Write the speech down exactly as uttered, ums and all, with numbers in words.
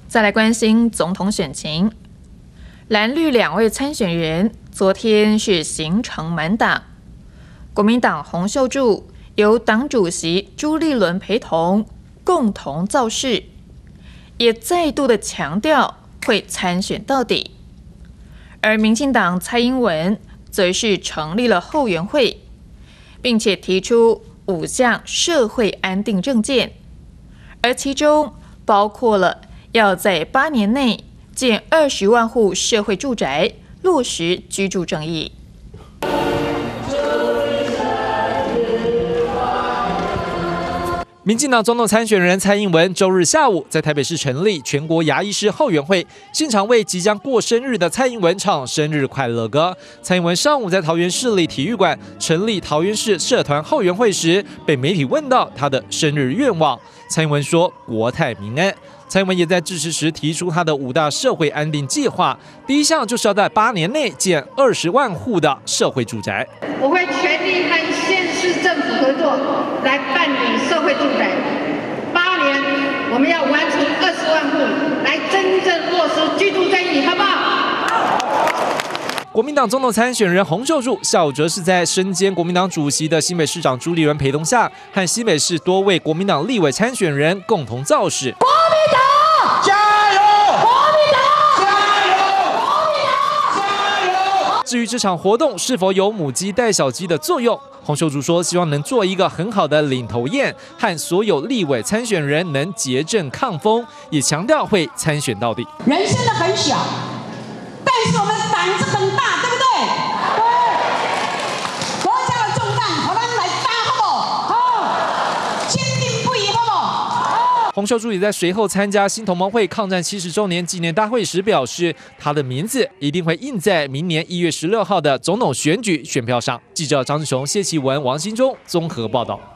再来关心总统选情，蓝绿两位参选人昨天是形成满档，国民党洪秀柱由党主席朱立伦陪同，共同造势，也再度的强调会参选到底。而民进党蔡英文则是成立了后援会，并且提出五项社会安定政见，而其中包括了要在八年内建二十万户社会住宅，落实居住正义。 民进党总统参选人蔡英文周日下午在台北市成立全国牙医师后援会，现场为即将过生日的蔡英文唱生日快乐歌。蔡英文上午在桃园市立体育馆成立桃园市社团后援会时，被媒体问到他的生日愿望，蔡英文说国泰民安。蔡英文也在致辞时提出他的五大社会安定计划，第一项就是要在八年内建二十万户的社会住宅。 我会全力和县市政府合作来办理社会住宅，八年我们要完成二十万户，来真正落实居住正义，好不好？ 国民党总统参选人洪秀柱下午则是在身兼国民党主席的新北市长朱立伦陪同下，和新北市多位国民党立委参选人共同造势。 国民党加油！国民党加油！国民党加油！ 至于这场活动是否有母鸡带小鸡的作用，洪秀柱说希望能做一个很好的领头雁，和所有立委参选人能结阵抗风，也强调会参选到底。 人生的很小，但是我们胆子很大。 洪秀柱也在随后参加新同盟会抗战七十周年纪念大会时表示，他的名字一定会印在明年一月十六号的总统选举选票上。记者张志雄、谢启文、王新忠综合报道。